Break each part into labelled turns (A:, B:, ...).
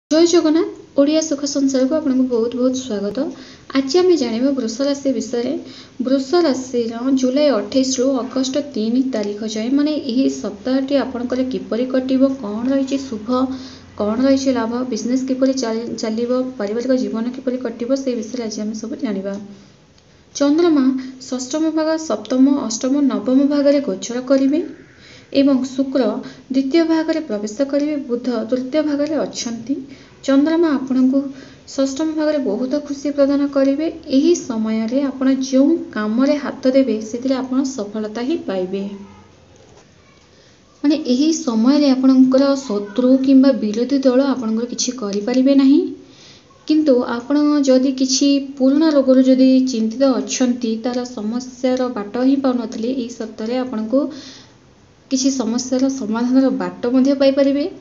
A: जय जगन्नाथ ओडिया सुख संसार को आपको बहुत बहुत स्वागत। आज आम जाना वृष राशि विषय। वृष राशि जुलाई 28 रु अगस्ट 3 तारीख जाए माने यही सप्ताहटी आपंकर किपरि कटिबो, कौन रही शुभ, कौन रही लाभ, बिजनेस किपरि चलिबो, पारिवारिक जीवन किपरि कटिबो, से विषय आज आम सब जानिबा। चंद्रमा षष्ठम भाग, सप्तम, अष्टम, नवम भाग में गोचर करिवे एवं शुक्र द्वितीय भाग में प्रवेश करेंगे। बुध तृतीय भाग में अच्छा। चंद्रमा आपण को षष्ठम भाग में बहुत खुशी प्रदान करेंगे। यही समय रे आपण जो काम रे हाथ देवे से आपण सफलता ही पाइबे। माने यही समय रे आपणकर शत्रु किंबा विरोधी दल आपणकर किछि करि परिबे नाही। किंतु आपण जदि किछि पुराना रोगर जदि चिंतित अछंती तार समस्यार बाट ही पाउनथले एही सप्ताह आपण को किसी समस्यार समाधान बाट मध्य पाई परिबे।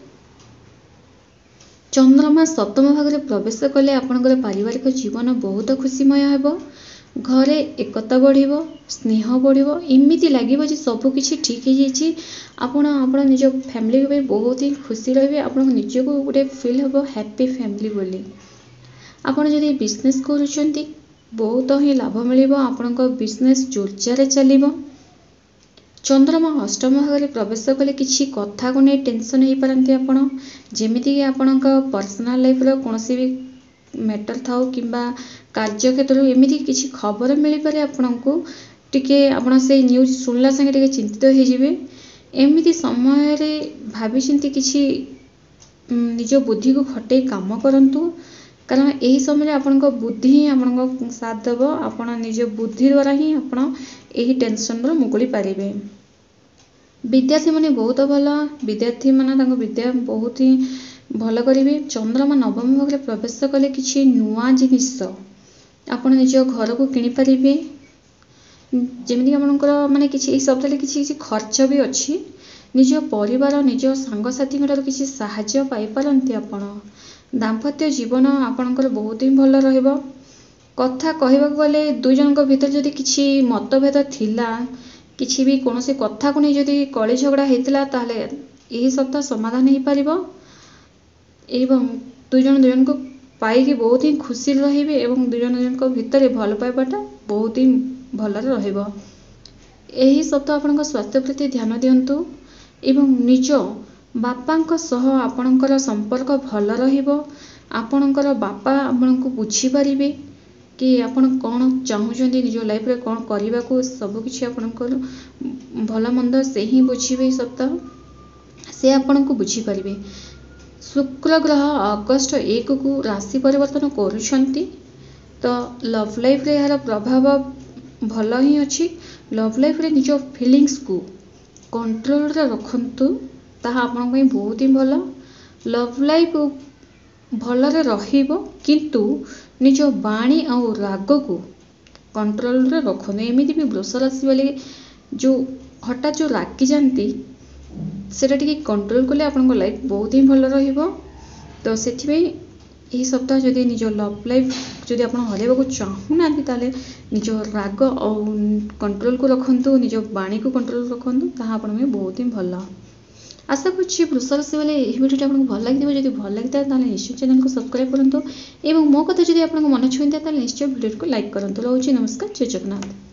A: चंद्रमा सप्तम भाग में प्रवेश कले आपणकर पारिवारिक जीवन बहुत खुशीमय हेबो। घरे एकता बढ़िबो, स्नेह बढ़िबो, एमिति लागिबो जे सब किछि ठीक हे जाइछि। आपण निज फैमिली को बहुत ही खुशी रहिबे। आपण निज को गोटे फील हेबो हैप्पी फैमिली बोली। आपण जदि बिजनेस करूछंती बहुत ही लाभ मिलिबो। आपणको बिजनेस जोरजारे चलिबो। चंद्रमा अष्टम भाग में प्रवेश कले किसी कथा को नहीं टेंशन हो पारती आपण, जेमिति कि आपण पर्सनल लाइफ रो कोनोसी भी मैटर थाउ किंबा कार्य क्षेत्र एमिति किसी खबर मिल पारे। आपण को टिके आपण से न्यूज सुनला संगे टिके चिंतित हो जिवे। एमिति समय रे भाबी चिंती किसी निज बुद्धि को खटे काम करंतु, कारण यही समय आपण बुद्धि ही आपण साथ देव। आपण निज बुद्धि द्वारा ही आपण यही टेंशन रो मुकुली पारिबे। विद्यार्थी माने बहुत भल, विद्यार्थी माने विद्या बहुत ही भल करेंगे। चंद्रमा नवम भाग में प्रवेश कले किसी नुआ जिनिस आपण निज घर को किनि पारिबे। जेमिति आपणकर माने किसी सप्ताह किसी खर्च भी अच्छी। निज परिवार निज सांगसाथी किसी साहाय्य पाई पारंती। आपण दाम्पत्य जीवन आपणकर बहुत ही भल रहिबो। कथा कहबाक गले दुई जनक भीतर जदि किछि मतभेद थिला, किछि भी कोनोसी कथा को नहीं जदि कली झगड़ा होता ताले यही सप्ताह समाधान हो पारिबो एवं दुई जन को पाई बहुत ही खुशी रहिबे एवं दुई जन को भीतर भल पाइबाटा बहुत ही भल रहिबो। यही सप्ताह आपनका स्वास्थ्य प्रति ध्यान दियंतु एवं निज बापांक सह आपणकर संपर्क भल रहिबो। आपणकर बापा आपनको बुझी पारिबे कि आपण कौन चाहूँगी निज लाइफ रे कौन करने को, सबकि आपणकर भल मंद से ही बुझे। सप्ताह से आपण को बुझीपारे। शुक्र ग्रह अगस्ट 1 को राशि परिवर्तन करुछंती, तो लव लाइफ रे यार प्रभाव भल ही अच्छी। लव लाइफ रे निज फीलिंग्स को कंट्रोल रे रखंतु, ताहा आपण पई बहुत ही भल। लव लाइफ भल रे रहिबो, किंतु निज बाणी और राग को कंट्रोल रे रखने। एमिति भी वृष राशि वाले जो हठात जो रागी जाती सेटा टिके कंट्रोल कले आपन लाइफ बहुत ही भल रहिबो। तो सेथिबे यही सप्ताह जदि निज लव लाइफ जदि आपन हरेबा को चाहूना ताले निज राग और कंट्रोल को रखंतु, निज बाणी को कंट्रोल रखंतु, ताहा आपन में बहुत ही भल। आशा करुच्छी वृष राशि वाले यह वीडियो आपको भल लगी। जब भल लगी था निश्चय चैनल को सब्सक्राइब करूँ एवं मो कथा जब आपको मन छुईता निश्चय वीडियो को लाइक करूँ। रोचे नमस्कार, जय जगन्नाथ।